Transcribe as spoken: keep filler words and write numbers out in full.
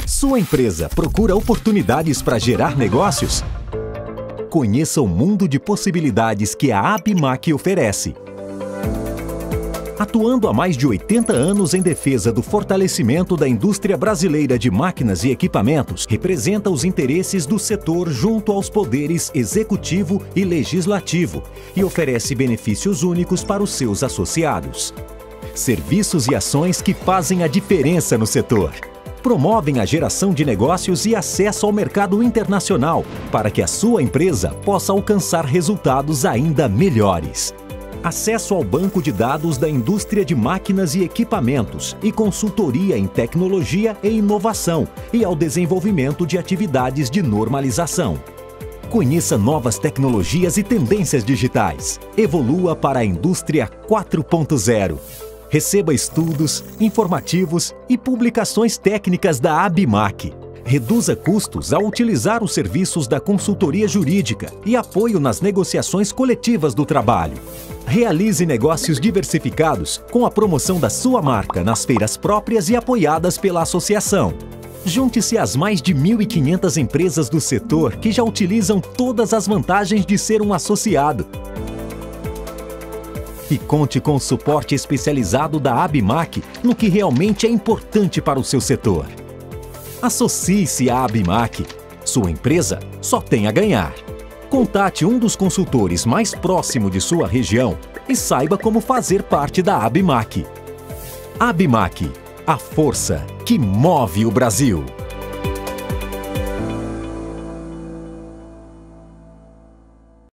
Sua empresa procura oportunidades para gerar negócios? Conheça o mundo de possibilidades que a ABIMAQ oferece. Atuando há mais de oitenta anos em defesa do fortalecimento da indústria brasileira de máquinas e equipamentos, representa os interesses do setor junto aos poderes executivo e legislativo e oferece benefícios únicos para os seus associados. Serviços e ações que fazem a diferença no setor. Promovem a geração de negócios e acesso ao mercado internacional para que a sua empresa possa alcançar resultados ainda melhores. Acesso ao banco de dados da indústria de máquinas e equipamentos e consultoria em tecnologia e inovação e ao desenvolvimento de atividades de normalização. Conheça novas tecnologias e tendências digitais. Evolua para a indústria quatro ponto zero. Receba estudos, informativos e publicações técnicas da ABIMAQ. Reduza custos ao utilizar os serviços da consultoria jurídica e apoio nas negociações coletivas do trabalho. Realize negócios diversificados com a promoção da sua marca nas feiras próprias e apoiadas pela associação. Junte-se às mais de mil e quinhentas empresas do setor que já utilizam todas as vantagens de ser um associado. E conte com o suporte especializado da ABIMAQ no que realmente é importante para o seu setor. Associe-se à ABIMAQ. Sua empresa só tem a ganhar. Contate um dos consultores mais próximo de sua região e saiba como fazer parte da ABIMAQ. ABIMAQ, a força que move o Brasil.